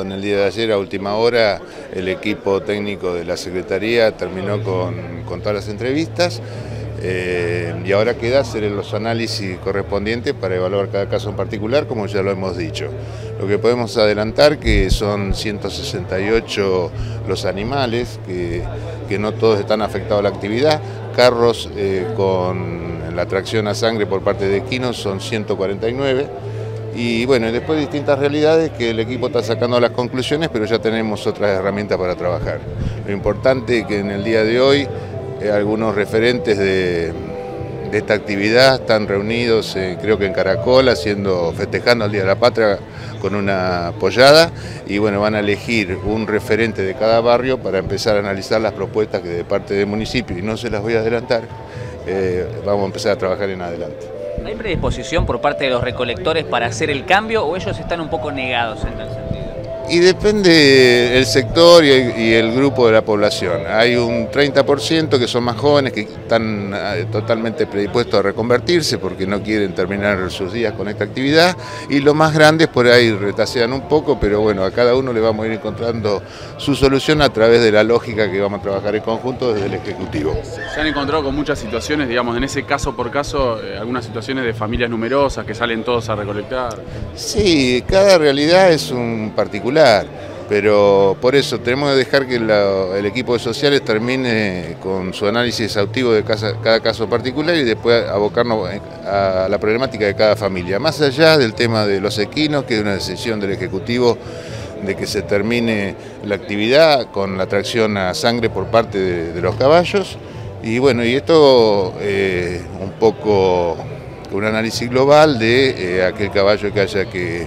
en el día de ayer a última hora el equipo técnico de la Secretaría terminó con todas las entrevistas y ahora queda hacer los análisis correspondientes para evaluar cada caso en particular, como ya lo hemos dicho. Lo que podemos adelantar que son 168 los animales, que no todos están afectados a la actividad. Carros con la tracción a sangre por parte de equinos son 149. Y bueno, después distintas realidades que el equipo está sacando las conclusiones, pero ya tenemos otras herramientas para trabajar. Lo importante es que en el día de hoy algunos referentes de esta actividad están reunidos, creo que en Caracol, festejando el Día de la Patria con una pollada, y bueno, van a elegir un referente de cada barrio para empezar a analizar las propuestas que de parte del municipio, y no se las voy a adelantar, vamos a empezar a trabajar en adelante. ¿Hay predisposición por parte de los recolectores para hacer el cambio o ellos están un poco negados en tal sentido? Y depende el sector y el grupo de la población. Hay un 30% que son más jóvenes, que están totalmente predispuestos a reconvertirse porque no quieren terminar sus días con esta actividad, y los más grandes por ahí retasean un poco, pero bueno, a cada uno le vamos a ir encontrando su solución a través de la lógica que vamos a trabajar en conjunto desde el Ejecutivo. Se han encontrado con muchas situaciones, digamos, en ese caso por caso, algunas situaciones de familias numerosas que salen todos a recolectar. Sí, cada realidad es un particular. Pero por eso tenemos que dejar que el equipo de sociales termine con su análisis exhaustivo de cada caso particular y después abocarnos a la problemática de cada familia. Más allá del tema de los equinos, que es una decisión del Ejecutivo de que se termine la actividad con la tracción a sangre por parte de los caballos. Y bueno, y esto un poco un análisis global de aquel caballo que haya que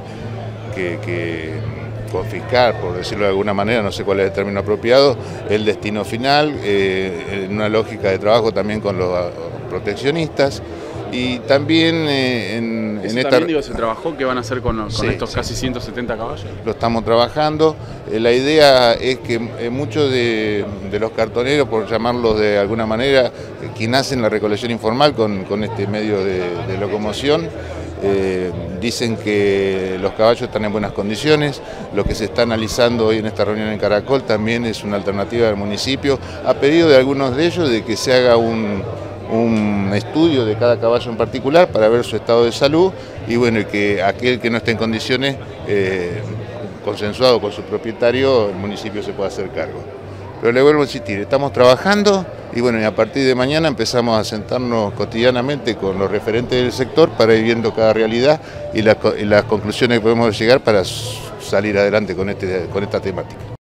confiscar, por decirlo de alguna manera, no sé cuál es el término apropiado, el destino final, en una lógica de trabajo también con los proteccionistas, y también se trabajó, ¿qué van a hacer con estos casi 170 caballos? Lo estamos trabajando. La idea es que muchos de los cartoneros, por llamarlos de alguna manera, quienes hacen la recolección informal con este medio de locomoción, dicen que los caballos están en buenas condiciones. Lo que se está analizando hoy en esta reunión en Caracol también es una alternativa del municipio, a pedido de algunos de ellos, de que se haga un estudio de cada caballo en particular para ver su estado de salud, y bueno, que aquel que no esté en condiciones, consensuado con su propietario, el municipio se pueda hacer cargo. Pero le vuelvo a insistir, estamos trabajando y bueno, y a partir de mañana empezamos a sentarnos cotidianamente con los referentes del sector para ir viendo cada realidad y las conclusiones que podemos llegar para salir adelante con esta temática.